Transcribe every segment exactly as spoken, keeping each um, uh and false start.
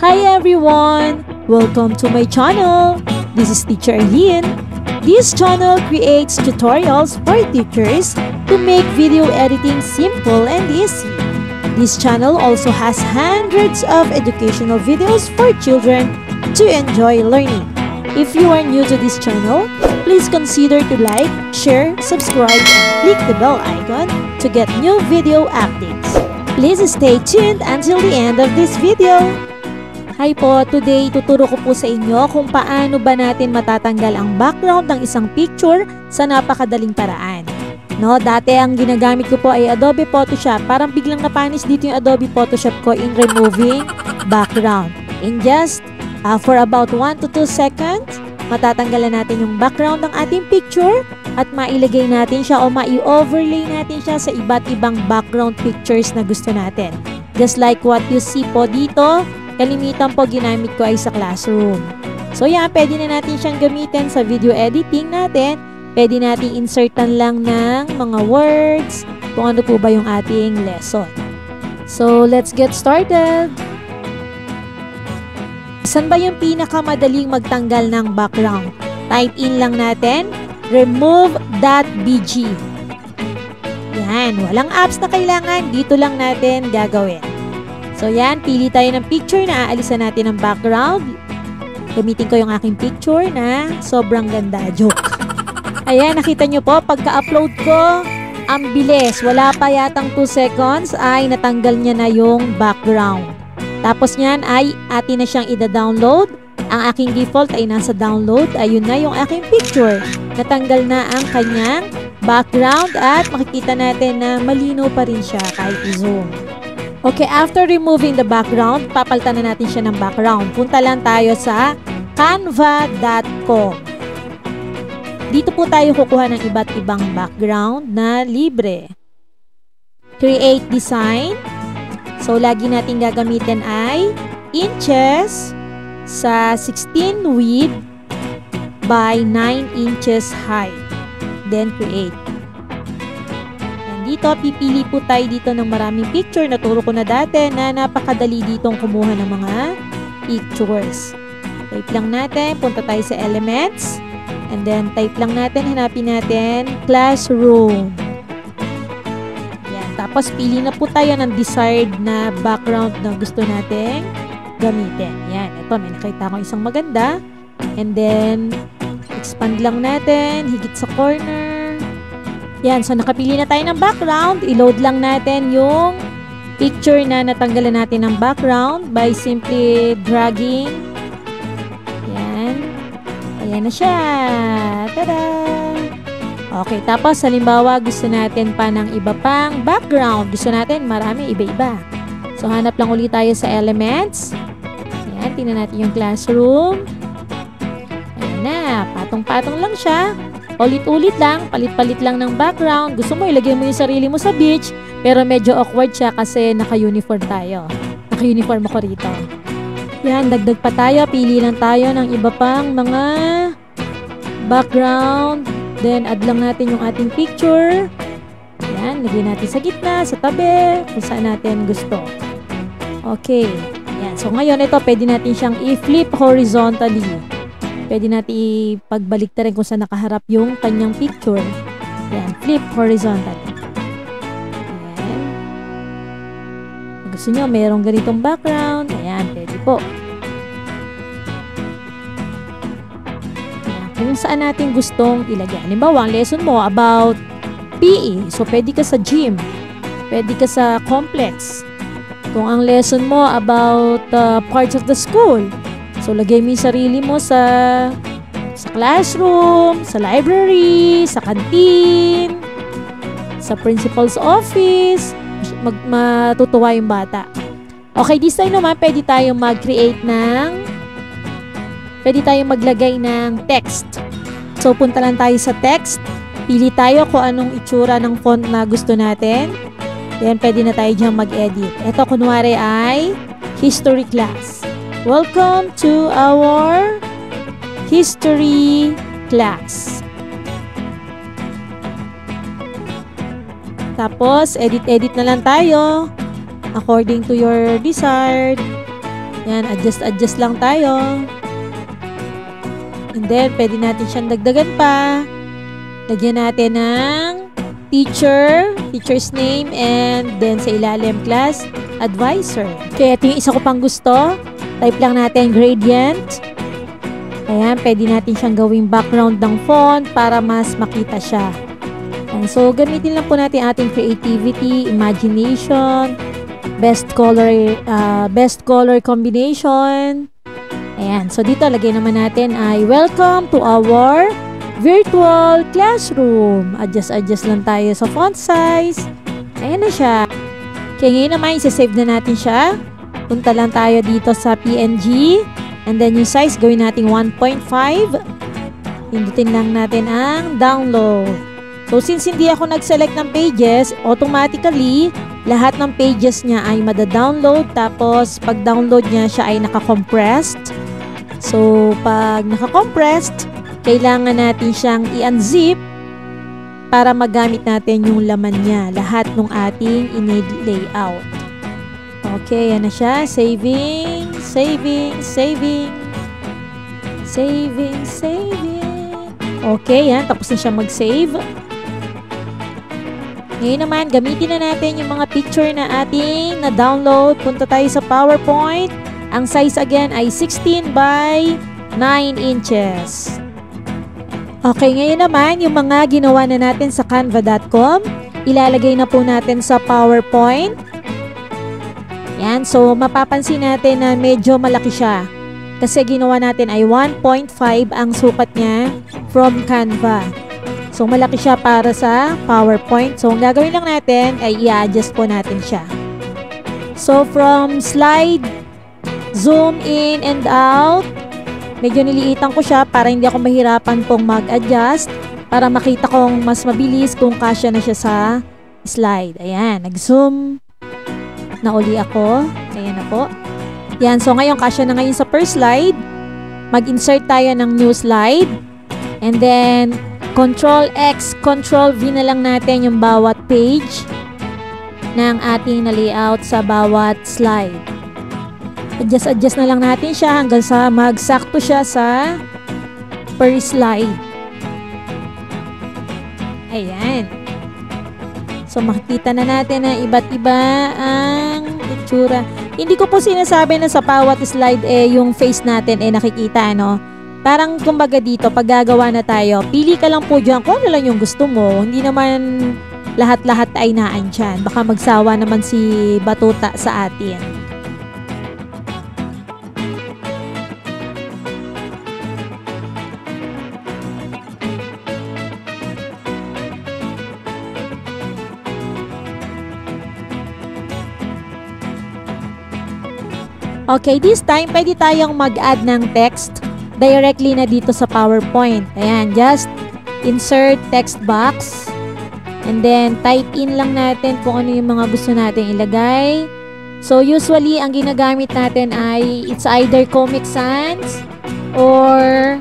Hi everyone! Welcome to my channel! This is Teacher Ian. This channel creates tutorials for teachers to make video editing simple and easy. This channel also has hundreds of educational videos for children to enjoy learning. If you are new to this channel, please consider to like, share, subscribe, and click the bell icon to get new video updates. Please stay tuned until the end of this video. Hi po! Today, tuturo ko po sa inyo kung paano ba natin matatanggal ang background ng isang picture sa napakadaling paraan. No, dati ang ginagamit ko po ay Adobe Photoshop. Parang biglang napanis dito yung Adobe Photoshop ko in removing background. In just uh, for about one to two seconds, matatanggalan natin yung background ng ating picture at mailagay natin siya o mai-overlay natin siya sa iba't ibang background pictures na gusto natin. Just like what you see po dito, kalimitan po ginamit ko ay sa classroom. So yan, pwede na natin siyang gamitin sa video editing natin. Pwede natin insertan lang ng mga words kung ano po ba yung ating lesson. So let's get started! Saan ba yung pinakamadaling magtanggal ng background? Type in lang natin, remove.bg. Yan, walang apps na kailangan, dito lang natin gagawin. So yan, pili tayo ng picture na aalisan natin ng background. Gamitin ko yung aking picture na sobrang ganda. Joke. Ayan, nakita nyo po, pagka-upload ko, ang bilis. Wala pa yatang two seconds ay natanggal niya na yung background. Tapos niyan ay atin na siyang ida-download. Ang aking default ay nasa download. Ayun na yung aking picture. Natanggal na ang kanyang background at makikita natin na malinaw pa rin siya kahit i-zoom. Okay, after removing the background, papalitan na natin siya ng background. Punta lang tayo sa canva dot com. Dito po tayo kukuha ng iba't ibang background na libre. Create design. So, lagi natin gagamitin ay inches sa sixteen width by nine inches height. Then, create. Dito, pipili po tayo dito ng maraming picture. Naturo ko na dati na napakadali ditong kumuha ng mga pictures. Type lang natin, punta tayo sa elements. And then, type lang natin, hanapin natin, classroom. Yan. Tapos, pili na po tayo ng desired na background na gusto natin gamitin. Yan. Ito, may nakita ko isang maganda. And then, expand lang natin, higit sa corner. Yan, so nakapili na tayo ng background. I-load lang natin yung picture na natanggalan natin ng background by simply dragging. Yan. Ayan na siya. Tada! Okay, tapos halimbawa gusto natin pa ng iba pang background. Gusto natin marami, iba-iba. So hanap lang ulit tayo sa elements. Ayan, tingnan natin yung classroom. Ayan na, patong-patong lang siya. Ulit-ulit lang, palit-palit lang ng background. Gusto mo, ilagay mo yung sarili mo sa beach, pero medyo awkward siya kasi naka-uniform tayo. Naka-uniform ako rito. Yan, dagdag pa tayo. Pili lang tayo ng iba pang mga background. Then, add lang natin yung ating picture. Yan, lagay natin sa gitna, sa tabi, kung saan natin gusto. Okay. Yan. So, ngayon ito, pwede natin siyang i-flip horizontally. Pwede natin ipagbalik na rin kung saan nakaharap yung kanyang picture. Ayan, flip horizontal. Ayan. Kung gusto nyo, mayroong ganitong background. Ayan, pwede po. Ayan, kung saan natin gustong ilagay. Halimbawa, ang lesson mo about P E. So, pwede ka sa gym. Pwede ka sa complex. Kung ang lesson mo about uh, parts of the school. So, lagay mo yung sarili mo sa, sa classroom, sa library, sa canteen, sa principal's office. Mag, matutuwa yung bata. Okay, this time naman, pwede tayong mag-create ng, pwede tayong maglagay ng text. So, punta lang tayo sa text. Pili tayo kung anong itsura ng font na gusto natin. Then, pwede na tayo dyan mag-edit. Ito, kunwari ay history class. Welcome to our history class. Tapos, edit-edit na lang tayo according to your desired. Yan, adjust-adjust lang tayo. And then, pwede natin siyang dagdagan pa. Lagyan natin ng teacher, teacher's name, and then sa ilalim class advisor. Kaya ito yung isa ko pang gusto. Type lang natin gradient. Ayan, pwede natin siyang gawing background ng font para mas makita siya. And so, gamitin lang po natin ating creativity, imagination, best color, uh, best color combination. Ayan, so dito lagay naman natin ay welcome to our virtual classroom. Adjust-adjust lang tayo sa font size. Ayan na siya. Kaya ngayon naman, isa-save na natin siya. Punta lang tayo dito sa P N G. And then yung size, gawin natin one point five. Pindutin lang natin ang download. So, since hindi ako nag-select ng pages, automatically, lahat ng pages niya ay mada-download. Tapos, pag download niya, siya ay naka-compressed. So, pag naka-compressed, kailangan natin siyang i-unzip para magamit natin yung laman niya. Lahat ng ating in-need layout. Okay, yan na siya. Saving, saving, saving. Saving, saving. Okay, yan. Tapos na siya mag-save. Ngayon naman, gamitin na natin yung mga picture na ating na-download. Punta tayo sa PowerPoint. Ang size again ay sixteen by nine inches. Okay, ngayon naman, yung mga ginawa na natin sa canva dot com, ilalagay na po natin sa PowerPoint. Yan, so mapapansin natin na medyo malaki siya. Kasi ginawa natin ay one point five ang sukat niya from Canva. So malaki siya para sa PowerPoint. So ang gagawin lang natin ay i-adjust po natin siya. So from slide, zoom in and out. Medyo niliitan ko siya para hindi ako mahirapan pong mag-adjust. Para makita kong mas mabilis kung kasya na siya sa slide. Ayan, nag-zoom na uli ako. Ayan na po. Yan, so ngayon kasya na ngayon sa first slide. Mag-insert tayo ng new slide. And then, Control X, Control V na lang natin yung bawat page ng ating na-layout sa bawat slide. Adjust-adjust na lang natin siya hanggang sa magsakto siya sa per slide. Ayan. So, makikita na natin na iba't iba ang itsura. Hindi ko po sinasabi na sa bawat slide eh, yung face natin eh nakikita, no? Parang kumbaga dito, pag gagawa na tayo, pili ka lang po dyan kung ano lang yung gusto mo. Hindi naman lahat-lahat ay naandyan. Baka magsawa naman si Batuta sa atin. Okay, this time, pwede tayong mag-add ng text directly na dito sa PowerPoint. Ayan, just insert text box. And then, type in lang natin kung ano yung mga gusto natin ilagay. So, usually, ang ginagamit natin ay it's either Comic Sans or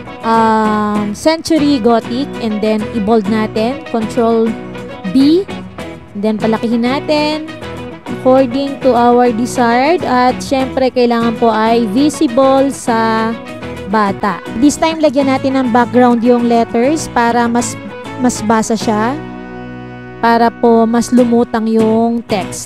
um, Century Gothic. And then, i-bold natin. Control B. And then, palakihin natin according to our desired, at syempre kailangan po ay visible sa bata. This time lagyan natin ng background yung letters para mas mas basa siya, para po mas lumutang yung text.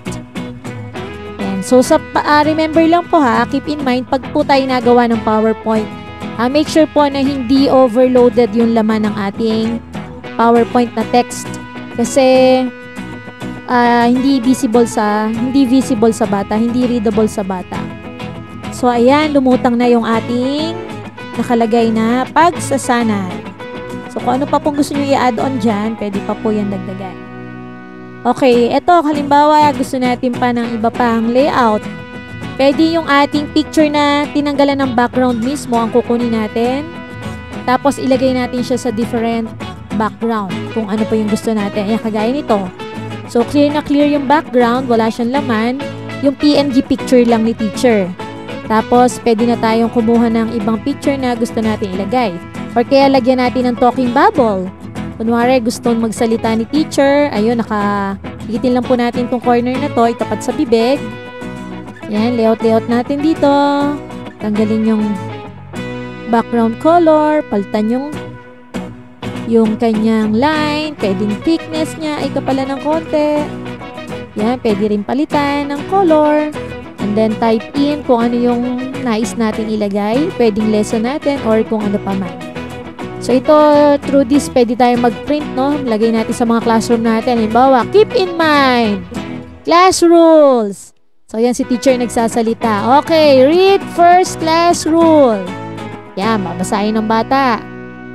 And so sa uh, remember lang po ha, keep in mind pag po tayo nagawa ng PowerPoint, uh, make sure po na hindi overloaded yung laman ng ating PowerPoint na text, kasi Uh, hindi visible sa hindi visible sa bata, hindi readable sa bata. So ayan, lumutang na yung ating nakalagay na pagsasanay. So kung ano pa pong gusto niyo i-add on dyan, pwede pa po yan dagdagan. Okay, eto halimbawa gusto natin pa ng iba pang layout. Pwede yung ating picture na tinanggalan ng background mismo ang kukunin natin. Tapos ilagay natin siya sa different background kung ano pa yung gusto natin. Ayan, kagaya nito. So, clear na clear yung background, wala siyang laman, yung P N G picture lang ni teacher. Tapos, pwede na tayong kumuha ng ibang picture na gusto natin ilagay. Or kaya lagyan natin ng talking bubble. Kunwari, gusto magsalita ni teacher, ayun, naka, higitin lang po natin tong corner na to, itapat sa bibig. Yan, layout-layout natin dito. Tanggalin yung background color. Palitan yung yung kanyang line. Pwedeng thickness niya ay kapalan ng konti. Yan, pwede rin palitan ng color. And then type in kung ano yung nais natin ilagay. Pwedeng lesson natin or kung ano pa man. So ito, through this, pwede tayo mag-print, no? Lagay natin sa mga classroom natin. Halimbawa, keep in mind, class rules. So yan si teacher nagsasalita. Okay, read first class rule. Yan, mabasahin ng bata.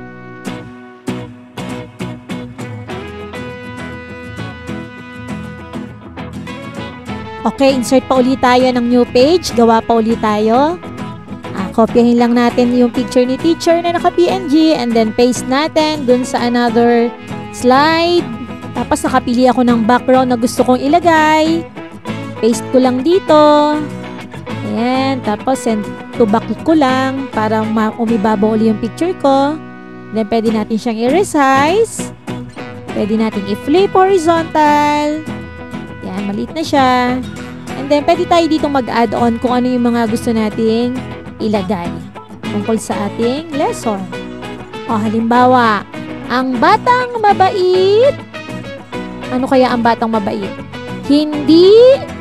Okay, insert pa ulit tayo ng new page. Gawa pa ulit tayo. Kopyahin lang natin yung picture ni teacher na naka-P N G and then paste natin dun sa another slide. Tapos nakapili ako ng background na gusto kong ilagay. Paste ko lang dito. Ayan. Tapos send to back ko lang para umibabaw ulit yung picture ko. Then pwede natin siyang i-resize. Pwede natin i-flip horizontal. Ayan. Maliit na siya. And then pwede tayo dito mag-add on kung ano yung mga gusto nating ilagay tungkol sa ating lesson. O halimbawa, ang batang mabait. Ano kaya ang batang mabait? Hindi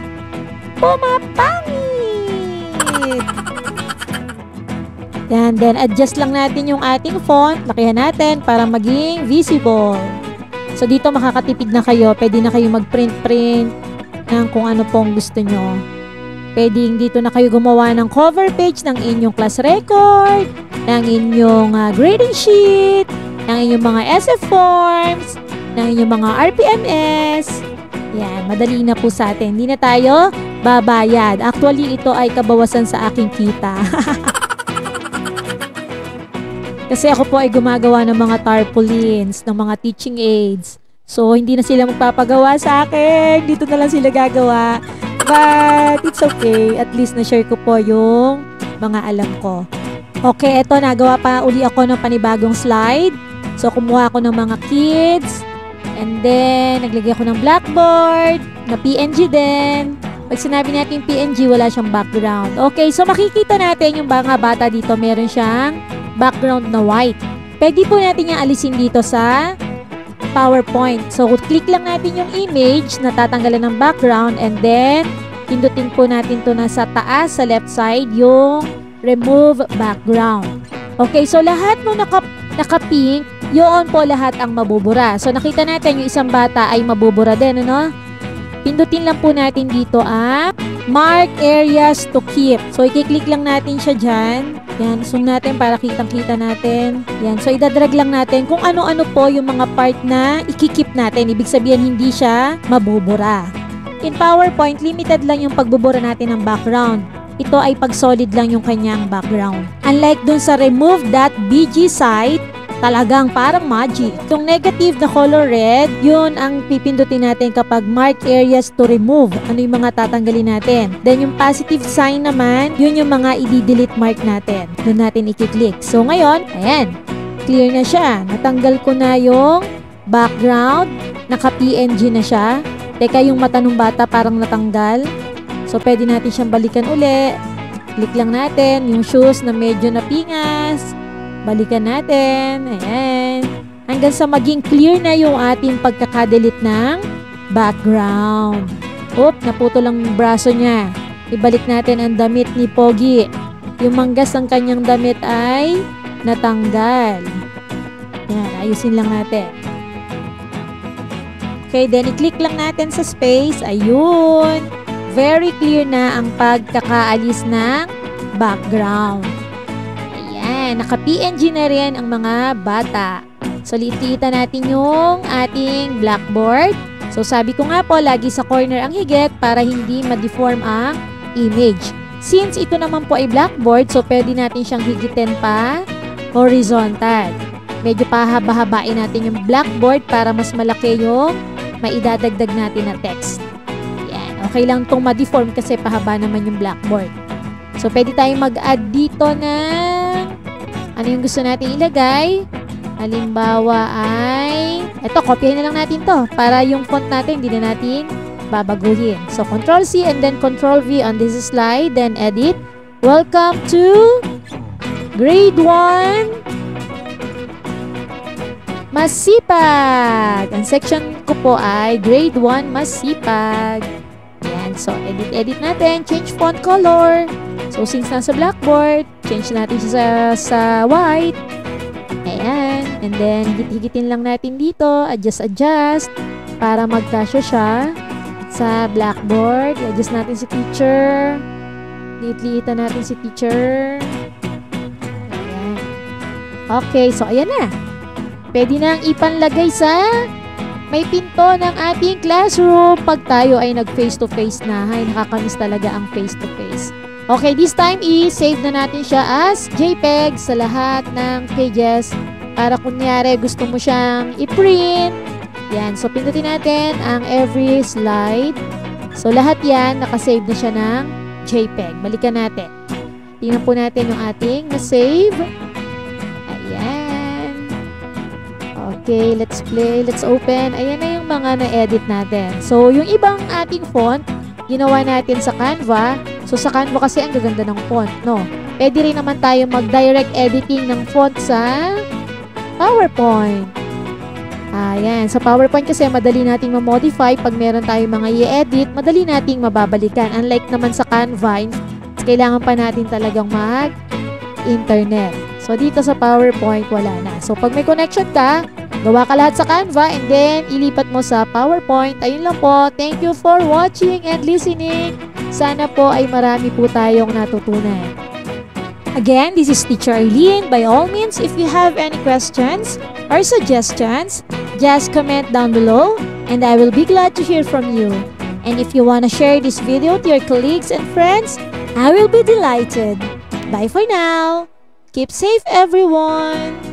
pumapangit. Yan, then adjust lang natin yung ating font. Lakihan natin para maging visible. So dito makakatipid na kayo. Pwede na kayo mag-print-print ng kung ano pong gusto nyo. Pwedeng dito na kayo gumawa ng cover page ng inyong class record, ng inyong uh, grading sheet, ng inyong mga S F forms, ng inyong mga R P M S. Yan, madali na po sa atin. Hindi na tayo babayad. Actually, ito ay kabawasan sa aking kita. Kasi ako po ay gumagawa ng mga tarpaulins, ng mga teaching aids. So, hindi na sila magpapagawa sa akin. Dito na lang sila gagawa. But, it's okay. At least na-share ko po yung mga alam ko. Okay, eto. Nagawa pa uli ako ng panibagong slide. So, kumuha ako ng mga kids. And then, naglagay ako ng blackboard. Na P N G din. Pag sinabi natin P N G, wala siyang background. Okay, so makikita natin yung mga bata dito. Meron siyang background na white. Pwede po natin yung alisin dito sa PowerPoint. So, click lang natin yung image na tatanggalan ng background and then, pindutin po natin to na sa taas, sa left side, yung remove background. Okay, so lahat no naka, naka-pink, yun po lahat ang mabubura. So, nakita natin yung isang bata ay mabubura din, ano? Pindutin lang po natin dito ang mark areas to keep. So, i-click lang natin siya dyan. Yan, zoom natin para kitang-kita natin. Yan, so idadrag lang natin kung ano-ano po yung mga part na ikikip natin. Ibig sabihin, hindi siya mabubura. In PowerPoint, limited lang yung pagbubura natin ng background. Ito ay pag solid lang yung kanyang background. Unlike dun sa remove.bg site, talagang parang magic. Yung negative na color red, yun ang pipindutin natin kapag mark areas to remove. Ano yung mga tatanggalin natin. Then yung positive sign naman, yun yung mga i-delete mark natin. Doon natin i-click. So ngayon, ayan, clear na siya. Natanggal ko na yung background. Naka-P N G na siya. Teka, yung mata ng bata parang natanggal. So pwede natin siyang balikan uli. Click lang natin yung shoes na medyo napingas. Balikan natin. Ayan. Hanggang sa maging clear na yung ating pagkakadelete ng background. Oop, naputo lang yung braso niya. Ibalik natin ang damit ni Pogi. Yung manggas ng kanyang damit ay natanggal. Ayan, ayusin lang natin. Okay, then i-click lang natin sa space. Ayun. Very clear na ang pagkakaalis ng background. Naka-P N G na rin ang mga bata. So, liit-liitan natin yung ating blackboard. So, sabi ko nga po, lagi sa corner ang higit para hindi ma-deform ang image. Since ito naman po ay blackboard, so pwede natin siyang higitin pa horizontal. Medyo pahaba-habain natin yung blackboard para mas malaki yung maidadagdag natin na text. Yan. Okay lang itong ma-deform kasi pahaba naman yung blackboard. So, pwede tayong mag-add dito na ano yung gusto natin ilagay. Halimbawa ay, eto, kopyahin na lang natin to para yung font natin, hindi na natin babaguhin. So, Control C and then Control V on this slide, then edit. Welcome to Grade one Masipag. Ang section ko po ay Grade one Masipag. Yan. So, edit-edit natin. Change font color. So, since nasa blackboard, change natin siya sa, sa white. Ayan. And then, higit-higitin lang natin dito. Adjust, adjust. Para magkasya siya sa blackboard. I-adjust natin si teacher. Liit-liitan natin si teacher. Ayan. Okay. So, ayan na. Pwede nang ipanlagay sa may pinto ng ating classroom pag tayo ay nag-face-to-face na. Ay, nakakamiss talaga ang face-to-face. Okay, this time i-save na natin siya as JPEG sa lahat ng pages para kunyari gusto mo siyang i-print. Yan, so pindutin natin ang every slide. So lahat yan, nakasave na siya ng JPEG. Balikan natin. Tingnan po natin yung ating na-save. Ayan. Okay, let's play, let's open. Ayan na yung mga na-edit natin. So yung ibang ating font, ginawa natin sa Canva. So, sa Canva kasi ang gaganda ng font, no? Pwede rin naman tayo mag-direct editing ng font sa PowerPoint. Ayan. Sa PowerPoint kasi madali nating ma-modify. Pag meron tayong mga i-edit, madali nating mababalikan. Unlike naman sa Canva, kailangan pa natin talagang mag-internet. So, dito sa PowerPoint, wala na. So, pag may connection ka, gawa ka lahat sa Canva and then ilipat mo sa PowerPoint. Ayun lang po. Thank you for watching and listening. Sana po ay marami po tayong natutunan. Again, this is Teacher Eileen. By all means, if you have any questions or suggestions, just comment down below and I will be glad to hear from you. And if you want to share this video to your colleagues and friends, I will be delighted. Bye for now. Keep safe, everyone.